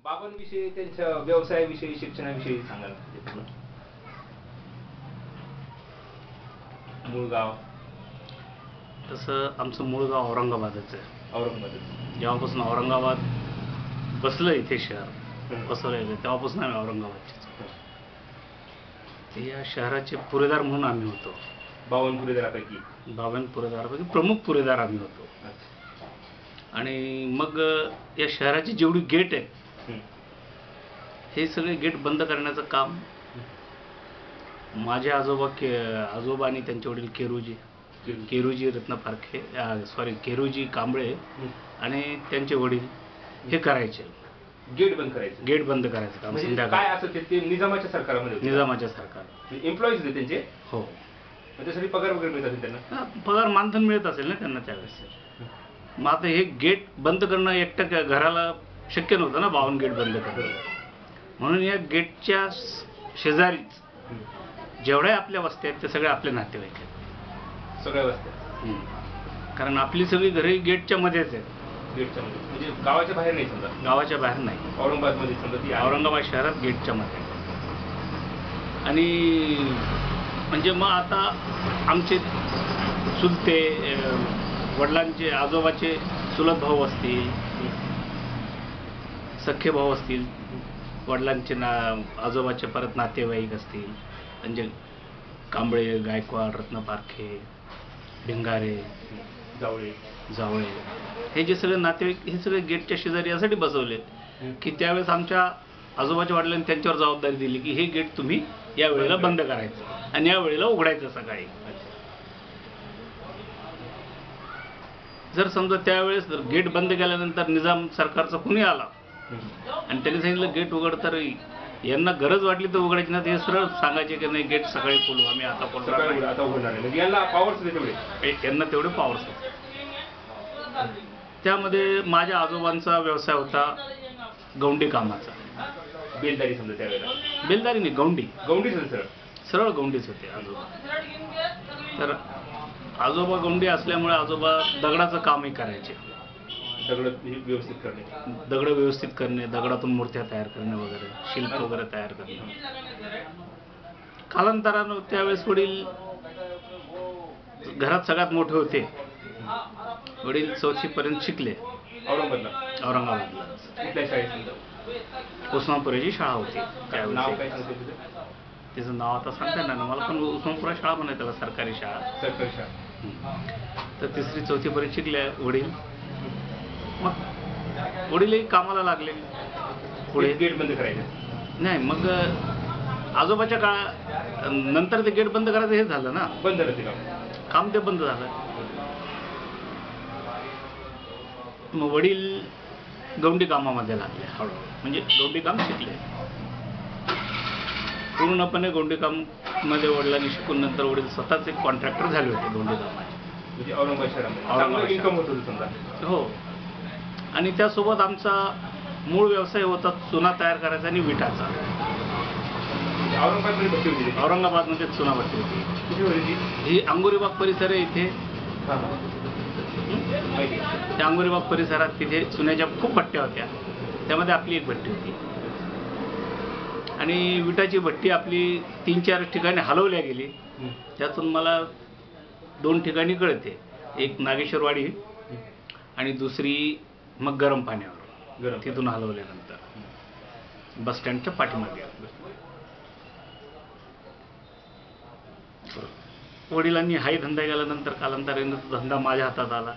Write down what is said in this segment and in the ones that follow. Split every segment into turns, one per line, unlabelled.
बाबांविषयी, त्यांच्या व्यवसायाविषयी, शिक्षणाविषयी सांगा ना. मूळ गाव.
तसं आमचं मूळ गाव औरंगाबादच आहे.
औरंगाबाद.
जेव्हापासून औरंगाबाद बसलं इथे शहर बसवलं तेव्हापासून आम्ही औरंगाबादचे. या शहराचे पुरेदार म्हणून आम्ही होतो.
52 पुरेदारापैकी
52 पुरेदारापैकी प्रमुख पुरेदार आम्ही होतो. आणि मग या शहराची जेवढी गेट आहे हे सगळे गेट बंद करण्याचं काम माझे आजोबा आणि त्यांचे वडील केरूजी रत्न पारखे केरूजी कांबळे आणि त्यांचे वडील हे करायचे.
गेट बंद करायचं
काम
म्हणजे
संध्याकाळी.
काय असं ते निजामाच्या सरकारमध्ये
निजामाच्या सरकार
एम्प्लॉईज होते त्यांचे.
हो.
त्यासाठी पगार वगैरे मिळत असेल त्यांना.
पगार मानधन मिळत असेल ना त्यांना त्यावेळेस. मग आता हे गेट बंद करणं एकटं घराला शक्य नव्हतं ना. 52 गेट बंद करणं. म्हणून या गेटच्या शेजारीच जेवढ्या आपल्या वस्त्या आहेत ते सगळे आपले नातेवाईक आहेत.
सगळ्या वस्त्या.
कारण आपली सगळी घरे गेटच्या मध्येच आहेत.
गेटच्या मध्ये म्हणजे गावाच्या बाहेर नाही. समजा
गावाच्या बाहेर नाही.
औरंगाबादमध्ये समजा
औरंगाबाद शहरात गेटच्या मध्ये. आणि म्हणजे मग आता आमचे चुलते वडिलांचे आजोबाचे चुलत भाऊ असतील, सख्खे भाऊ असतील, वडिलांचे आजोबाचे परत नातेवाईक असतील, म्हणजे कांबळे, गायकवाड, रत्न पारखे, भिंगारे, जावळे हे जे सगळे नातेवाईक हे सगळे गेटच्या शेजारी यासाठी बसवले की त्यावेळेस आमच्या आजोबाच्या वडिलांनी त्यांच्यावर जबाबदारी दिली की हे गेट तुम्ही या वेळेला बंद करायचं आणि या वेळेला उघडायचं सकाळी. जर समजा त्यावेळेस गेट बंद केल्यानंतर निजाम सरकारचा कुणी आला आणि त्यांनी सांगितलं गेट उघड, तर यांना गरज वाटली तर उघडायची ना. ते सरळ सांगायचे की नाही गेट सकाळी खोलू, आम्ही आता खोलणार. यांना तेवढे पॉवर्स होते. त्यामध्ये माझ्या आजोबांचा व्यवसाय होता गौंडी कामाचा.
बेलदारी समजा त्यावेळेला.
बेलदारी नाही,
गौंडीच
सरळ गौंडीच होते आजोबा. तर आजोबा गौंडी असल्यामुळे आजोबा दगडाचं कामही करायचे. दगड व्यवस्थित करणे, दगडातून मूर्त्या तयार करणे वगैरे, शिल्प वगैरे तयार करणे. कालांतरानं त्यावेळेस वडील घरात सगळ्यात मोठे होते. वडील 4थी पर्यंत शिकले औरंगाबादला. उस्मानपुराची शाळा होती त्यावेळेस. तिचं नाव आता सांगता येणार ना मला, पण उस्मानपुरा शाळा म्हणायचं त्याला, सरकारी शाळा. तर 3री 4थी पर्यंत शिकले वडील. मग वडीलही कामाला लागले. पुढे
गेट बंद करायचं
नाही. मग आजोबाच्या काळा नंतर ते गेट बंद करायचं हे झालं ना.
बंद
काम ते बंद झालं. मग वडील गौंडी कामामध्ये लागले हळूहळू. म्हणजे गौंडी काम शिकले पूर्णपणे. गौंडी काम मध्ये वडिलांनी शिकून नंतर वडील स्वतःच एक कॉन्ट्रॅक्टर झाले होते गौंडी कामाचे.
म्हणजे औरंगाबाद.
हो. आणि त्यासोबत आमचा मूळ व्यवसाय होता चुना तयार करायचा आणि विटाचा. औरंगाबादमध्ये चुना भट्टी होती. ही अंगुरीबाग परिसर आहे इथे. त्या अंगुरीबाग परिसरात तिथे चुन्याच्या खूप भट्ट्या होत्या. त्यामध्ये आपली एक भट्टी होती. आणि विटाची भट्टी आपली 3-4 ठिकाणी हलवल्या गेली. त्यातून मला 2 ठिकाणी कळते. एक नागेश्वरवाडी आणि दुसरी मग गरम पाण्यावर. तिथून हलवल्यानंतर बस स्टँडच्या पाठीमागे. वडिलांनी हाही धंदा केल्यानंतर कालांतराने धंदा माझ्या हातात आला.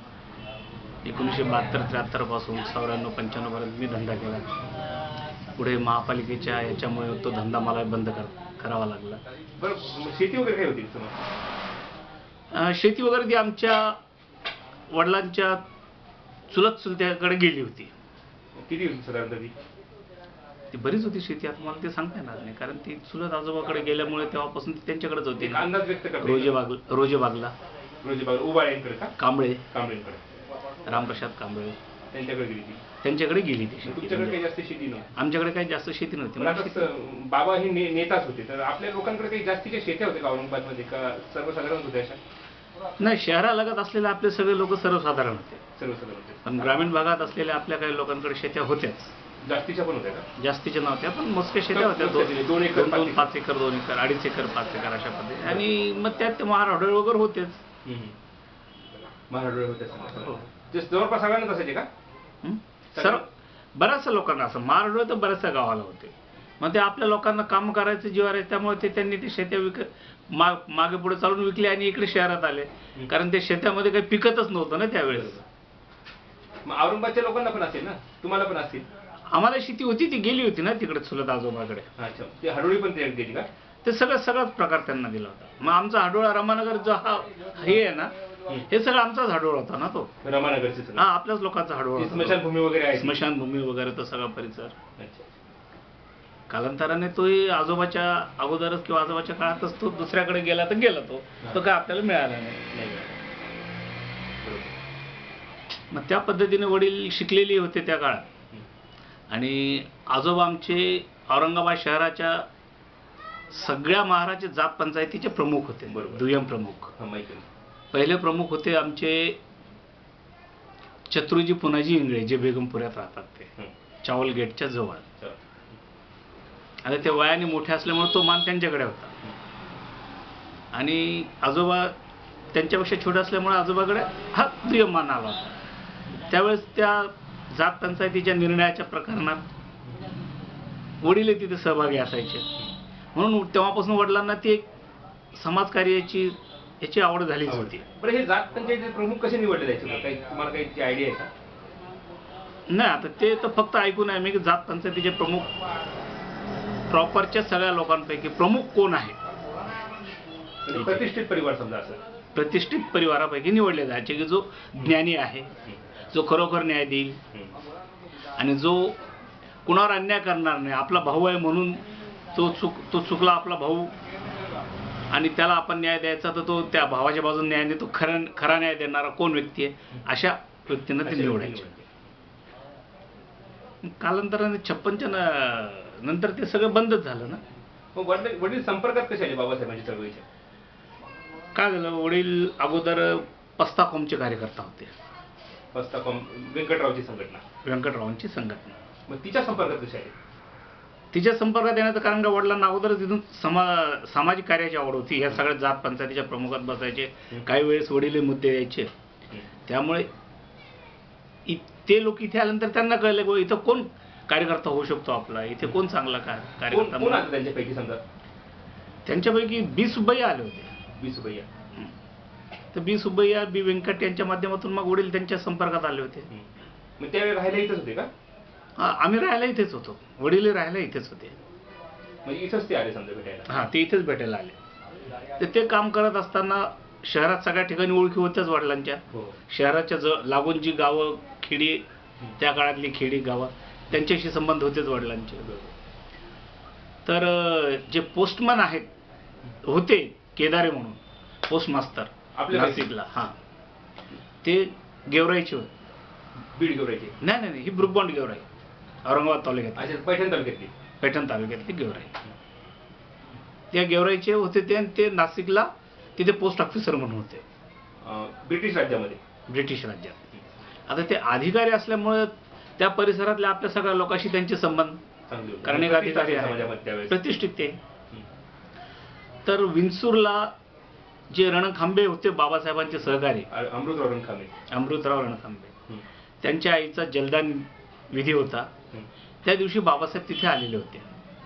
1972-73 पासून 94-95 पर्यंत मी धंदा केला. पुढे महापालिकेच्या याच्यामुळे तो धंदा मला बंद करावा लागला.
शेती वगैरे काय होती?
शेती वगैरे ती आमच्या वडिलांच्या चुलत्याकडे गेली होती.
किती साधारणतः
ती बरीच होती शेती. आता मला ते सांगता येणार नाही कारण ती चुलत आजोबाकडे गेल्यामुळे तेव्हापासून ती त्यांच्याकडेच होती. रोजेबागला कांबळे, रामप्रसाद कांबळे त्यांच्याकडे गेली ती शेती. आमच्याकडे काही जास्त शेती नव्हती.
बाबा हे नेताच होते, तर आपल्या लोकांकडे काही जास्तीच्या शेत्या होत्या का औरंगाबादमध्ये, का सर्वसाधारण होत्या अशा?
नाही, शहरालगत असलेले आपले सगळे लोक सर्वसाधारण होते. पण ग्रामीण भागात असलेल्या आपल्या काही लोकांकडे शेत्या होत्याच.
जास्तीच्या पण होत्या का?
जास्तीच्या नव्हत्या पण मोजक्या शेत्या होत्या.
दोन acre,
5 acre 2 acre 2.5 acre 5 acre अशा पद्धतीने. आणि मग त्यात महाराडळ वगैरे होतेच.
महाराष्ट्र होत्या सगळ्या. ते जवळपास सगळ्यांनाच असायचे का?
सर बऱ्याचशा लोकांना असं महाराडळ तर बऱ्याचशा गावाला होते. मग ते आपल्या लोकांना काम करायचं जीवावर आहे त्यामुळे त्यांनी ते शेत्या मागे पुढे चालून विकले आणि इकडे शहरात आले. कारण ते शेतामध्ये काही पिकतच नव्हतं ना त्यावेळेस.
मग औरंगाबादच्या लोकांना पण असेल ना, तुम्हाला पण असतील?
आम्हाला शेती होती ती गेली होती ना तिकडे चुलत आजोबाकडे.
अच्छा, ते हडोळी पण ते गेली का?
ते सगळाच प्रकार त्यांना दिला होता. मग आमचा हडोळा रमानगर जो हे आहे ना, हे सगळं आमचाच हडोळ होता ना तो.
रमानगरचे
हा, आपल्याच लोकांचा हडोळ होता.
स्मशानभूमी वगैरे आहे?
स्मशानभूमी वगैरे तो सगळा परिसर.
अच्छा.
कालांतराने तोही आजोबाच्या अगोदरच किंवा आजोबाच्या काळातच तो दुसऱ्याकडे गेला तर गेला तो काय आपल्याला मिळाला नाही. मग त्या पद्धतीने वडील शिकलेले होते त्या काळात. आणि आजोबा आमचे औरंगाबाद शहराच्या सगळ्या महाराष्ट्र जात पंचायतीचे प्रमुख होते. दुय्यम प्रमुख. पहिले प्रमुख होते आमचे चतुर्जी पुनाजी इंगळे, जे बेगमपुऱ्यात राहतात ते चावल गेटच्या जवळ. आता ते वयाने मोठे असल्यामुळे तो मान त्यांच्याकडे होता. आणि आजोबा त्यांच्यापेक्षा छोटे असल्यामुळे आजोबाकडे हा दुय्यम मान आला होता. त्यावेळेस त्या जात पंचायतीच्या निर्णयाच्या प्रकरणात वडील तिथे सहभागी असायचे. म्हणून तेव्हापासून वडिलांना ती एक समाजकार्याची याची आवड झालीच होती.
बरं, हे जात पंचायतीचे प्रमुख कसे निवडले जायचे? काही तुम्हाला काही आयडिया आहे का?
नाही, आता ते तर फक्त ऐकून आहे मी की जात पंचायतीचे प्रमुख प्रॉपरच्या सगळ्या लोकांपैकी प्रमुख कोण आहे,
प्रतिष्ठित परिवार समजा असं
प्रतिष्ठित परिवारापैकी निवडले जायचे की जो ज्ञानी आहे, जो खरोखर न्याय देईल आणि जो कुणावर अन्याय करणार नाही. आपला भाऊ आहे म्हणून तो चुकला आपला भाऊ आणि त्याला आपण न्याय द्यायचा तर तो त्या भावाच्या बाजूने न्याय देतो. खरा न्याय देणारा कोण व्यक्ती आहे, अशा व्यक्तींना ते निवडायचे. कालांतराने 56च्या नंतर ते सगळं बंदच झालं ना.
वडील संपर्कात कसे आले बाबासाहेबांच्या चळवळीच्या?
काय झालं, वडील अगोदर पस्ताकॉमचे कार्यकर्ता होते.
पस्ताकॉम व्यंकटरावची संघटना.
व्यंकटरावांची संघटना.
मग तिच्या संपर्कात कसे आले?
तिच्या संपर्कात येण्याचं कारण का वडिलांना अगोदरच तिथून सामाजिक कार्याची आवड होती. ह्या सगळ्या जात पंचायतीच्या प्रमुखात बसायचे. काही वेळेस वडील मुद्दे द्यायचे. त्यामुळे ते लोक इथे आल्यानंतर त्यांना कळलं की इथं कोण कार्यकर्ता होऊ शकतो आपला, इथे कोण चांगला कार्यकर्ता.
कोण आले त्यांच्यापैकी समजा?
त्यांच्यापैकी बी सुब्बैया आले होते.
बी सुब्बैया.
तर बी सुब्बैया, बी व्यंकट यांच्या माध्यमातून मग वडील त्यांच्या संपर्कात आले होते.
मग त्यावेळी राहायला इथंच होते का?
आम्ही राहायला इथेच होतो. वडील राहायला इथेच होते.
म्हणजे इथंच ते आले समजा भेटायला?
हां, ते इथेच भेटायला आले. तर ते काम करत असताना शहरात सगळ्या ठिकाणी ओळखी होत्याच वडिलांच्या. शहराच्या लागून जी गावं खेडी, त्या काळातली खेडी गावं, त्यांच्याशी संबंध होतेच वडिलांचे. तर जे पोस्टमन आहेत होते केदारे म्हणून पोस्ट मास्तर नाशिकला, हां, ते गेवराईचे होते.
बीड गेवराईचे?
नाही, ही ब्रुकबॉन्ड गेवराई औरंगाबाद तालुक्यात.
पैठण तालुक्यातली? पैठण
तालुक्यातली गेवराई. त्या गेवराईचे होते ते, आणि ते नाशिकला तिथे पोस्ट ऑफिसर म्हणून होते.
ब्रिटिश राज्यामध्ये?
ब्रिटिश राज्यात. आता ते अधिकारी असल्यामुळे त्या परिसरातल्या आपल्या सगळ्या लोकांशी त्यांचे संबंध, कारण एक अधिकारी आहे, प्रतिष्ठित ते. तर विंचूरला जे रणखांबे होते बाबासाहेबांचे सहकारी, अमृतराव रणखांबे, त्यांच्या आईचा जलदान विधी होता. त्या दिवशी बाबासाहेब तिथे आलेले होते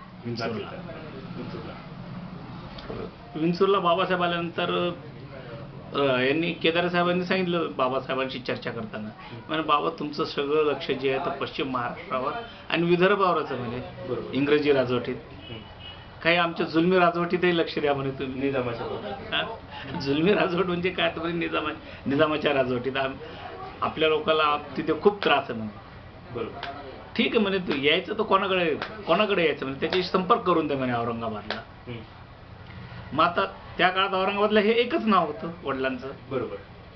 विंचूरला. बाबासाहेब आल्यानंतर यांनी केदारे साहेबांनी सांगितलं बाबासाहेबांशी चर्चा करताना, म्हणजे बाबा तुमचं सगळं लक्ष जे आहे तर पश्चिम महाराष्ट्रावर आणि विदर्भावरच म्हणे, इंग्रजी राजवटीत. काही आमच्या जुलमी राजवटीतही लक्ष द्या म्हणे तुम्ही. निजामाच्या जुलमी राजवट म्हणजे काय तर निजामाच्या राजवटीत आपल्या लोकांना तिथे खूप त्रास आहे म्हणे. बरोबर, ठीक आहे म्हणे, तू यायचं तर कोणाकडे यायचं म्हणे, त्याच्याशी संपर्क करून दे म्हणे औरंगाबादला. मग आता त्या काळात औरंगाबादला हे एकच नाव होतं वडिलांचं. बरोबर.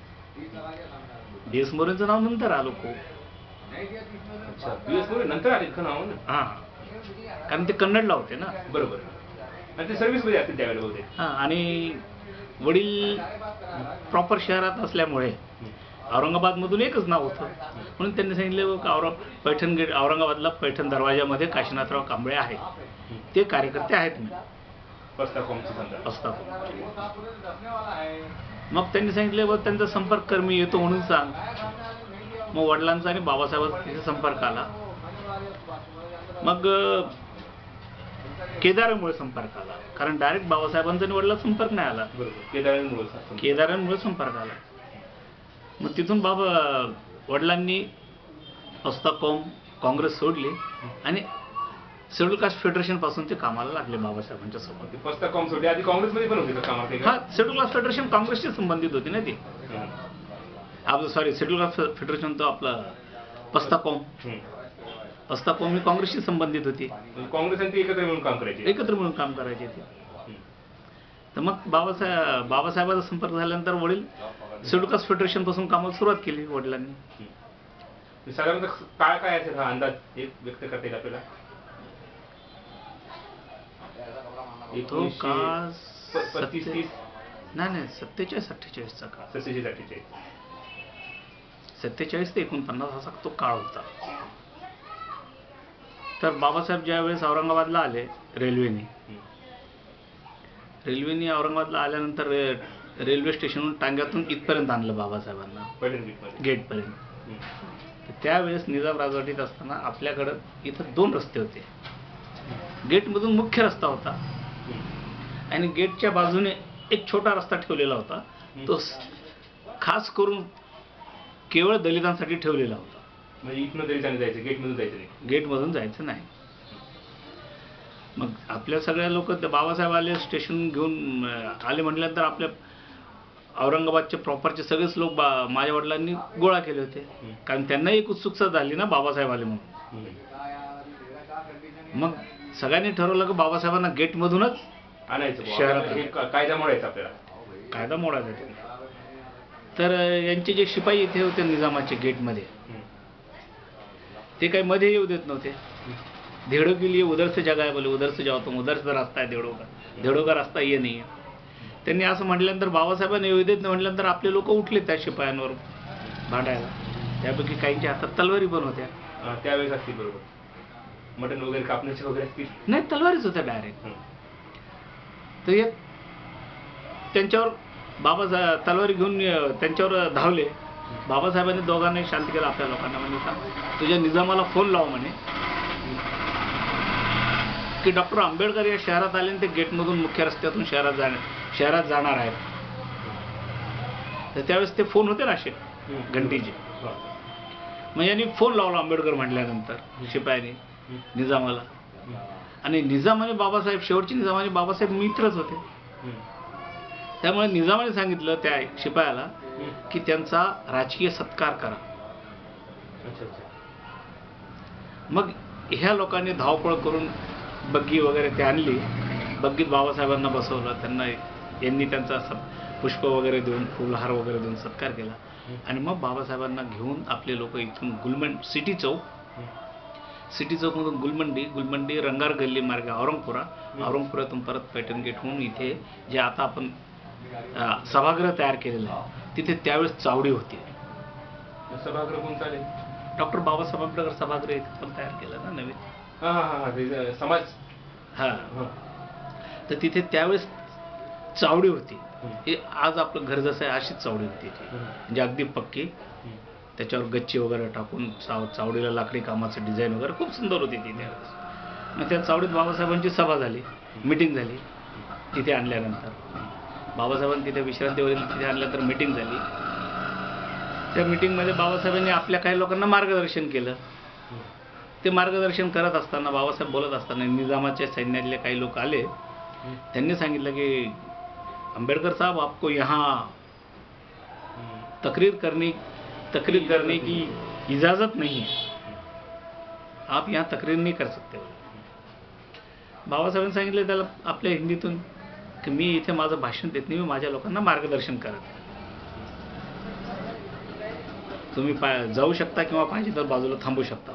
DS मोरेंचं नाव नंतर आलं खूप.
नंतर आले का नाव?
हा, कारण ते कन्नडला होते ना.
बरोबर. आणि ते सर्व्हिसमध्ये असतील त्यावेळेला होते.
हां, आणि वडील प्रॉपर शहरात असल्यामुळे औरंगाबादमधून एकच नाव होतं. म्हणून त्यांनी सांगितलं की पैठण गेट, औरंगाबादला पैठण दरवाजामध्ये काशीनाथराव कांबळे आहेत, ते कार्यकर्ते आहेत मी असतात. मग त्यांनी सांगितलं बघ त्यांचा संपर्क कर, मी येतो म्हणून सांग. मग वडिलांचा आणि बाबासाहेबांचा तिथे संपर्क आला. मग केदारामुळे संपर्क आला, कारण डायरेक्ट बाबासाहेबांचा आणि वडिलांचा संपर्क नाही आला, केदारांमुळे संपर्क आला. मग तिथून वडिलांनी हस्ताकॉम काँग्रेस सोडली आणि शेड्यूल कास्ट फेडरेशन पासून ते कामाला लागले बाबासाहेबांच्या सोबत.
आधी काँग्रेसमध्ये पण होते कामात?
हा, शेड्यूल कास्ट फेडरेशन काँग्रेसशी संबंधित होती ना ती. आपलं सॉरी, शेड्यूल कास्ट फेडरेशन तो आपला पस्ताकॉम ही काँग्रेसशी संबंधित होती.
काँग्रेस आणि एकत्र मिळून काम करायचे
ते. तर मग बाबासाहेबांचा संपर्क झाल्यानंतर वडील शेड्यूल कास्ट फेडरेशन पासून कामाला सुरुवात केली वडिलांनी.
साधारणतः काय असेल हा अंदाज एक व्यक्त करता येईल आपल्याला?
तो काळ
35-30
नाही 47-48चा काळ. 47 ते 49 असा तो काळ होता. तर बाबासाहेब ज्या वेळेस औरंगाबादला आले रेल्वेने औरंगाबादला आल्यानंतर रेल्वे स्टेशनवरून टांग्यातून इथपर्यंत आणलं बाबासाहेबांना, गेटपर्यंत. त्यावेळेस निजाम राजवटीत असताना आपल्याकडं इथं 2 रस्ते होते. गेटमधून मुख्य रस्ता होता आणि गेटच्या बाजूने एक छोटा रस्ता ठेवलेला होता. तो खास करून केवळ दलितांसाठी ठेवलेला होता.
म्हणजे इथनं दलितांनी जायचं,
गेटमधून जायचं नाही. मग आपल्या सगळ्या लोक बाबासाहेब आले, स्टेशन घेऊन आले म्हटल्यानंतर आपल्या औरंगाबादचे प्रॉपरचे सगळेच लोक माझ्या वडिलांनी गोळा केले होते, कारण त्यांना एक उत्सुकता झाली ना बाबासाहेब आले म्हणून. मग सगळ्यांनी ठरवलं की बाबासाहेबांना गेटमधूनच
आणायचं,
शहरात
कायदा मोडायचा आपल्याला.
कायदा मोडायचा. तर यांचे जे शिपाई इथे होते निजामाचे गेटमध्ये, ते काही मध्ये येऊ देत नव्हते. धेड़ों के लिए उधर से जगह है, बोले उधर से जाओ तुम, उधर से रास्ता है धेड़ों का रास्ता ये नहीं है. त्यांनी असं म्हटल्यानंतर बाबासाहेबांनी येऊ देत नाही म्हटल्यानंतर आपले लोक उठले त्या शिपायांवर भांडायला. त्यापैकी काहींच्या हातात तलवारी पण होत्या.
त्यावेळेस असतील बरोबर, मटण वगैरे कापण्याचे वगैरे असतील?
नाही, तलवारीच होत्या डायरेक्ट. तर त्यांच्यावर तलवारी घेऊन त्यांच्यावर धावले. बाबासाहेबांनी दोघांनी शांत केलं आपल्या लोकांना. म्हणजे तुझ्या निजामाला फोन लाव म्हणे की डॉक्टर आंबेडकर या शहरात आले आणि ते गेटमधून मुख्य रस्त्यातून शहरात जाणार आहेत. तर त्यावेळेस ते फोन होते ना असे घंटीचे. मग यांनी फोन लावला आंबेडकर म्हटल्यानंतर शिपायाने निजामाला. आणि निजाम आणि बाबासाहेब, शेवटचे निजाम आणि बाबासाहेब मित्रच होते. त्यामुळे निजामाने सांगितलं त्या शिपायाला की त्यांचा राजकीय सत्कार करा. मग ह्या लोकांनी धावपळ करून बग्गी वगैरे ते आणली. बग्गीत बाबासाहेबांना बसवलं. यांनी त्यांचा पुष्प वगैरे देऊन, फुलहार वगैरे देऊन सत्कार केला. आणि मग बाबासाहेबांना घेऊन आपले लोक इथून सिटी चौकमधून गुलमंडी रंगार गल्ली मार्गे औरंगपुरातून परत पैठण गेट होऊन इथे जे आता आपण सभागृह तयार केलेलं आहे तिथे त्यावेळेस चावडी होती.
सभागृह कोण चालेल?
डॉक्टर बाबासाहेब आंबेडकर सभागृह इथे पण तयार केलं ना नवीन.
समाज.
तर तिथे त्यावेळेस चावडी होती. हे आज आपलं घर जसं आहे अशीच चावडी होती म्हणजे अगदी पक्की. त्याच्यावर गच्ची वगैरे टाकून चावडीला लाकडी कामाचं डिझाईन वगैरे खूप सुंदर होती ती त्यावेळेस. मग त्या चावडीत बाबासाहेबांची सभा झाली, मिटिंग झाली. तिथे आणल्यानंतर बाबासाहेबांनी तिथे विश्रांतीवरील तिथे आणल्यानंतर मिटिंग झाली. त्या मिटिंगमध्ये बाबासाहेबांनी आपल्या काही लोकांना मार्गदर्शन केलं. ते मार्गदर्शन करत असताना, बाबासाहेब बोलत असताना निजामाच्या सैन्यातले काही लोक आले. त्यांनी सांगितलं की आंबेडकर साहब, आपको यहाँ तकरीर करने की इजाज़त नहीं है, आप यहाँ तकरीर नहीं कर सकते. बाबासाहेबांनी सांगितलं त्याला आपल्या हिंदीतून की मी इथे माझं भाषण देत नाही, मी माझ्या लोकांना मार्गदर्शन करत. तुम्ही जाऊ शकता किंवा पाहिजे तर बाजूला थांबू शकता.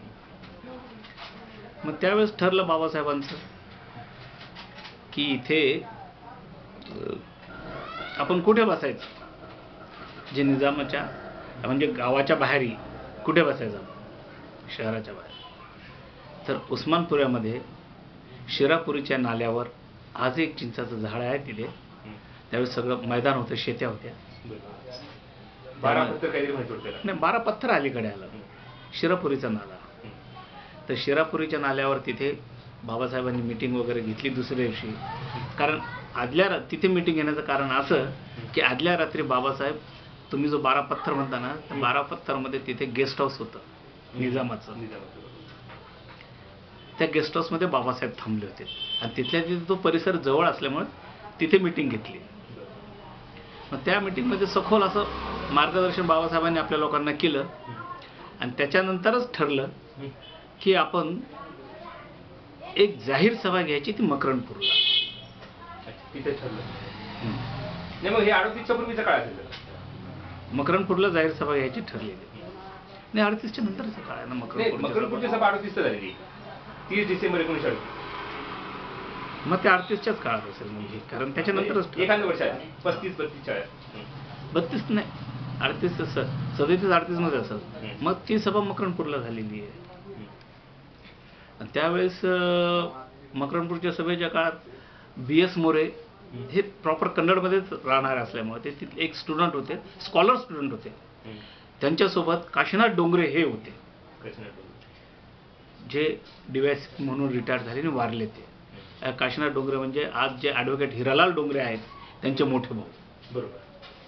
मग त्यावेळेस ठरलं बाबासाहेबांचं की इथे आपण कुठे बसायचं. जे निजामाच्या म्हणजे गावाच्या बाहेरही कुठे बसायचं, शहराच्या बाहेर. तर उस्मानपुऱ्यामध्ये शिरापुरीच्या नाल्यावर आज एक चिंचाचं झाड आहे तिथे. त्यावेळेस सगळं मैदान होतं, शेत्या होत्या.
12 पत्थर काहीतरी माहिती होतं त्याला.
नाही, 12 पत्थर अलीकडे आलं. शिरापुरीचा नाला. तर शिरापुरीच्या नाल्यावर तिथे बाबासाहेबांनी मीटिंग वगैरे घेतली दुसऱ्या दिवशी. कारण तिथे मीटिंग घेण्याचं कारण असं की आदल्या रात्री बाबासाहेब, तुम्ही जो 12 पत्थर म्हणता ना, त्या 12 पत्थरमध्ये तिथे गेस्ट हाऊस होतं निजामाचं. त्या गेस्ट हाऊसमध्ये बाबासाहेब थांबले होते आणि तिथल्या तिथे तो परिसर जवळ असल्यामुळे तिथे मीटिंग घेतली. मग त्या मीटिंगमध्ये सखोल असं मार्गदर्शन बाबासाहेबांनी आपल्या लोकांना केलं आणि त्याच्यानंतरच ठरलं की आपण एक जाहीर सभा घ्यायची, ती मकरंदपूरला.
तिथे ठरलं. नाही, मग हे 38च्या पूर्वीचा काळ असेल.
मकरंदपूरला जाहीर सभा घ्यायची ठरलेली. नाही, 38च्या नंतरचा काळ आहे ना
मकरंदपूरची सभा 38 झालेली, 30 डिसेंबर 1938.
मग ते 38च्याच काळात असेल म्हणजे, कारण त्याच्यानंतरच
एखाद्या वर्षात 35-42
32 नाही, 38 37-38 मध्ये असेल. मग ती सभा मकरंदपूरला झालेली आहे. आणि त्यावेळेस मकरंदपूरच्या सभेच्या काळात BS मोरे हे प्रॉपर कन्नडमध्येच राहणारे असल्यामुळे ते तिथले एक स्टुडंट होते, स्कॉलर स्टुडंट होते. त्यांच्यासोबत काशीनाथ डोंगरे हे होते, जे DYSP म्हणून रिटायर झाले आणि वारले. ते काशीनाथ डोंगरे म्हणजे आज जे ॲडव्होकेट हिरालाल डोंगरे आहेत त्यांचे मोठे भाऊ.
बरोबर.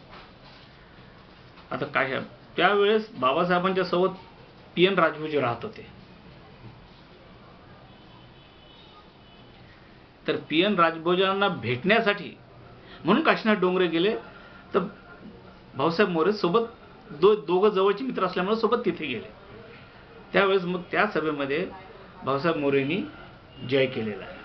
आता त्यावेळेस बाबासाहेबांच्या सोबत PN राजभोजे राहत होते. तर PN राजभोजांना भेटण्यासाठी म्हणून काशीनाथ डोंगरे गेले. तर भाऊसाहेब मोरे सोबत दोघं जवळचे मित्र असल्यामुळे सोबत तिथे गेले. त्यावेळेस मग त्या सभेमध्ये भाऊसाहेब मोरेंनी जय केलेला आहे.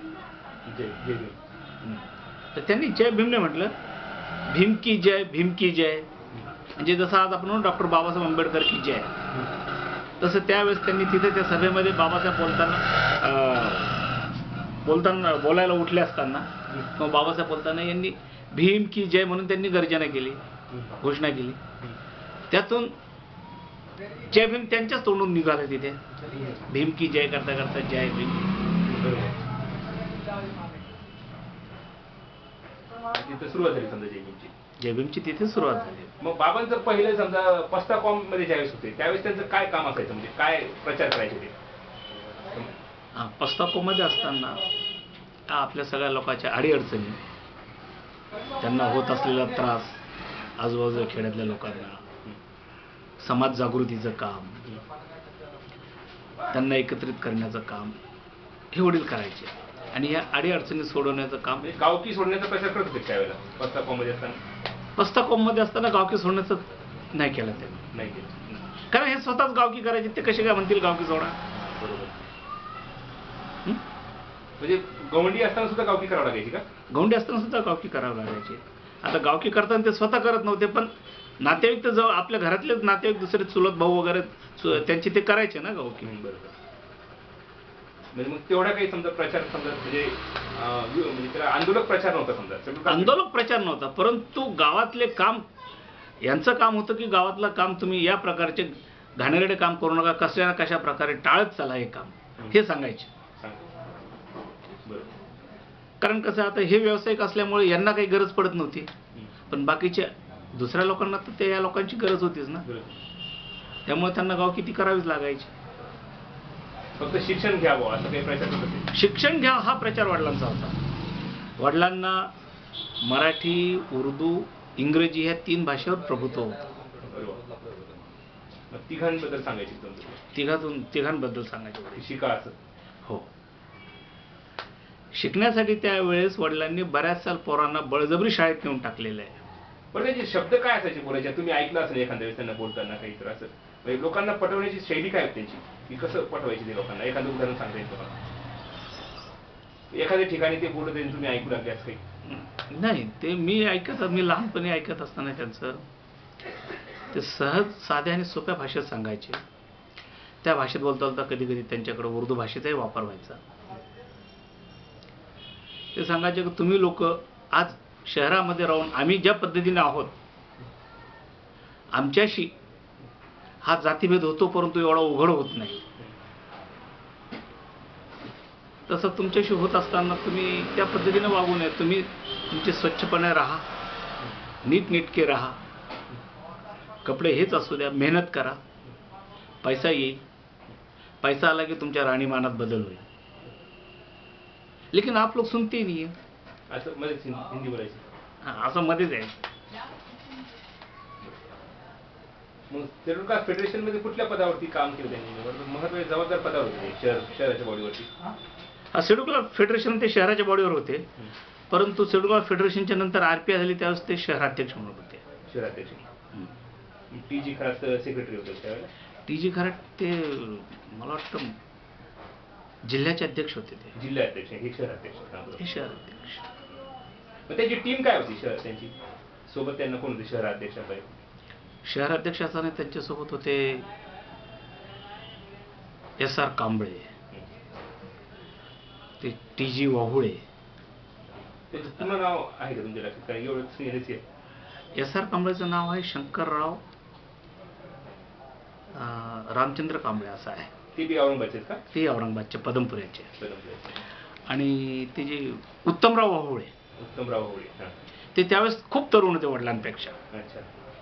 तर त्यांनी जय भीमने म्हटलं, भीम की जय, भीम की जय. म्हणजे जसं आज आपण डॉक्टर बाबासाहेब आंबेडकर की जय, तसं त्यावेळेस त्यांनी तिथे त्या सभेमध्ये बाबासाहेब बोलायला उठले असताना मग बाबासाहेब बोलताना यांनी भीम की जय म्हणून त्यांनी गर्जना केली, घोषणा केली. त्यातून जय भीम त्यांच्याच तोंडून निघाले. तिथे भीम की जय करता करता जय भीम.
तिथे सुरुवात झाली समजा
जय भीमची तिथे सुरुवात झाली.
मग बाबांचं पहिले समजा पस्ता कॉम मध्ये ज्यावेळेस होते त्यावेळेस त्यांचं काय काम असायचं, म्हणजे काय प्रचार करायचे ते?
पस्ताकोमध्ये असताना आपल्या सगळ्या लोकांच्या अडीअडचणी, त्यांना होत असलेला त्रास, आजूबाजूच्या खेड्यातल्या लोकांना, समाज जागृतीचं काम, त्यांना एकत्रित करण्याचं काम हे वडील करायचे. आणि या अडीअडचणी सोडवण्याचं काम,
गावकी सोडण्याचा प्रचार करत होते त्यावेळेला पस्ताकोमध्ये असताना.
पस्ताकोमध्ये असताना गावकी सोडण्याचं नाही केलं त्यांनी.
नाही केलं,
कारण हे स्वतःच गावकी करायचे. ते कसे काय म्हणतील गावकी सोडा?
बरोबर. म्हणजे गवंडी असताना सुद्धा गावकी करावं लागायची का?
गवंडी असताना सुद्धा गावकी करावं लागायची. आता गावकी करताना ते स्वतः करत नव्हते, पण नातेवाईक तर जवळ आपल्या घरातलेच नातेवाईक, दुसरे चुलत भाऊ वगैरे त्यांची ते करायचे ना गावकी.
बरोबर. म्हणजे मग तेवढा काही समजा प्रचार समजा म्हणजे त्याला आंदोलक प्रचार नव्हता समजा.
आंदोलक प्रचार नव्हता, परंतु गावातले काम, यांचं काम होतं की गावातलं काम तुम्ही या प्रकारचे घाणेरडे काम करू नका, कशा ना कशा प्रकारे टाळत चला हे काम, हे सांगायचे. कारण कसं आता हे व्यावसायिक असल्यामुळे यांना काही गरज पडत नव्हती, पण बाकीच्या दुसऱ्या लोकांना तर ते या लोकांची गरज होतीच ना. त्यामुळे त्यांना गाव किती करावीच लागायची.
फक्त शिक्षण घ्यावं असं काही प्रचार होता.
शिक्षण घ्या हा प्रचार वडिलांचा होता. वडिलांना मराठी, उर्दू, इंग्रजी ह्या 3 भाषेवर प्रभुत्व होतं.
तिघांबद्दल सांगायचे,
तिघांबद्दल सांगायचे.
शिका असं.
हो. शिकण्यासाठी त्यावेळेस वडिलांनी बऱ्याचशा पोरांना बळजबरी शाळेत नेऊन टाकलेलं आहे.
पण त्याचे शब्द काय असायचे बोलायचे? तुम्ही ऐकलं असेल एखाद्या वेळेस त्यांना बोलताना काही तर असं, म्हणजे लोकांना पटवण्याची शैली काय होती त्यांची, की कसं पटवायची ते लोकांना? एखादं उदाहरण सांगता येईल तुम्हाला? एखाद्या ठिकाणी ते बोलत आहे तुम्ही ऐकू लागले असं काही?
नाही, ते मी लहानपणी ऐकत असताना त्यांचं ते सहज, साध्या आणि सोप्या भाषेत सांगायचे. त्या भाषेत बोलता बोलता कधी कधी त्यांच्याकडे उर्दू भाषेचाही वापर व्हायचा. ते सांगायचे की तुम्ही लोक आज शहरामध्ये राहून आम्ही ज्या पद्धतीने आहोत, आमच्याशी हा जातीभेद होतो, परंतु एवढा उघड होत नाही. तसं तुमच्याशी होत असताना तुम्ही त्या पद्धतीने वागू नये. तुम्ही तुमचे स्वच्छपणे राहा, नीटनेटके राहा, कपडे हेच असू द्या, मेहनत करा, पैसा येईल. पैसा आला की तुमच्या राहणीमानात बदल होईल. लेकिन आप लोग सुनते ही नहीं है.
असं मध्येच हिंदी बोलायची.
असं मध्येच आहे.
मग शेड्यूल कास्ट फेडरेशन मध्ये कुठल्या पदावरती काम केलं त्यांनी? महत्वाचे जबाबदार पदावर होते शहराच्या बॉडीवरती.
शेड्यूल कास्ट फेडरेशन ते शहराच्या बॉडीवर होते, परंतु शेड्यूल कास्ट फेडरेशनच्या नंतर RPI झाली त्यावेळेस ते शहराध्यक्ष म्हणून होते.
शहराध्यक्ष. TG खरात सेक्रेटरी होते त्यावेळेला.
TG खरात ते मला वाटतं जिल्ह्याचे अध्यक्ष होते. ते
जिल्हाध्यक्ष, हे शहराध्यक्ष.
हे शहराध्यक्ष.
मग त्यांची टीम काय होती त्यांची? सोबत त्यांना कोण होते शहराध्यक्षाकडे?
शहराध्यक्ष असताना त्यांच्यासोबत होते SR कांबळे, ते TG वाहुळे.
त्याचं पूर्ण नाव आहे का तुमच्या लक्षात? कारण एवढं सिनियरच आहे.
SR कांबळेचं नाव आहे शंकरराव रामचंद्र कांबळे असं आहे.
ते बी औरंगाबादचे का?
ते औरंगाबादचे पदमपुऱ्याचे. आणि ते जे उत्तमराव वाहुळे,
उत्तमराव होळे. हां.
ते त्यावेळेस खूप तरुण होते वडिलांपेक्षा.
अच्छा.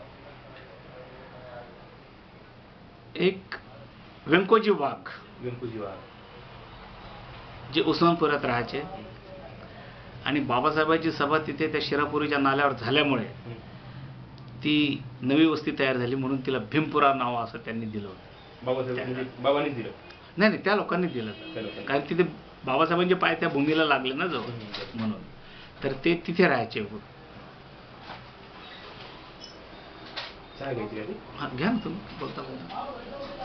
एक व्यंकोजी वाघ,
व्यंकुजी वाघ,
जे उस्मानपुरात राहायचे, आणि बाबासाहेबांची सभा तिथे त्या शिरापुरीच्या नाल्यावर झाल्यामुळे ती नवी वस्ती तयार झाली, म्हणून तिला भीमपुरा नाव असं त्यांनी दिलं होतं.
बाबांनीच दिलं?
नाही, त्या लोकांनी दिलं. कारण तिथे बाबासाहेबांचे पाय त्या भूमीला लागले ना जवळ, म्हणून. तर ते तिथे राहायचे.
चहा घ्यायची का ती?
घ्या ना तुम्ही, बोलता.